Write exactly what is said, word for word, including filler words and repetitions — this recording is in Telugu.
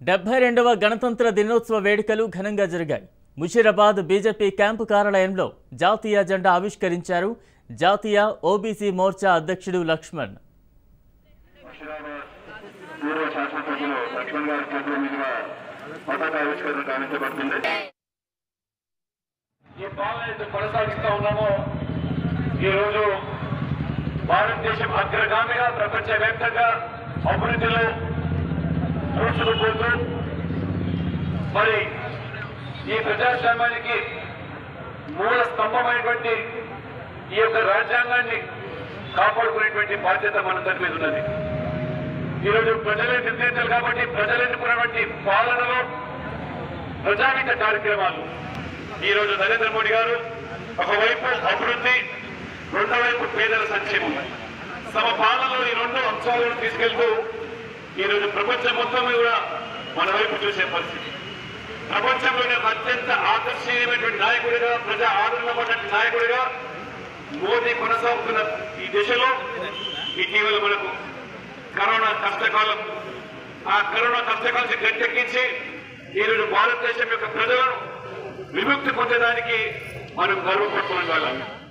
డెబ్బై రెండవ గణతంత్ర దినోత్సవ వేడుకలు ఘనంగా జరిగాయి. ముషీరాబాద్ బీజేపీ క్యాంపు కార్యాలయంలో జాతీయ జెండా ఆవిష్కరించారు జాతీయ ఓబీసీ మోర్చా అధ్యక్షుడు లక్ష్మణ్. భారతదేశం అగ్రగామిగా ప్రపంచవ్యాప్తంగా అభివృద్ధిలో దూసుకుపోతూ మరి ఈ ప్రజాస్వామ్యానికి మూల స్తంభమైనటువంటి ఈ యొక్క రాజ్యాంగాన్ని కాపాడుకునేటువంటి బాధ్యత మనందరి మీద ఉన్నది. ఈరోజు ప్రజలే నిర్ణయించాలి కాబట్టి ప్రజలు ఎన్నుకున్నటువంటి పాలనలో ప్రజాహిత కార్యక్రమాలు ఈరోజు నరేంద్ర మోడీ గారు ఒకవైపు అభివృద్ధి, రెండో వైపు పేదల సంక్షేమం, తమ పాలనలో ఈ రెండు అంశాలను తీసుకెళ్తూ ఈరోజు ప్రపంచం మొత్తం కూడా మన వైపు చూసే పరిస్థితి. ప్రపంచంలోనే అత్యంత ఆకర్షణీయమైనటువంటి నాయకుడిగా, ప్రజా ఆదరణ పడ్డ నాయకుడిగా మోదీ కొనసాగుతున్న ఈ దిశలో ఇటీవల మనకు కరోనా కష్టకాలం, ఆ కరోనా కష్టకాలం గట్టెక్కించి ఈరోజు భారతదేశం యొక్క ప్రజలను విముక్తి పొందడానికి మనం గర్వపడుతున్న వాళ్ళం.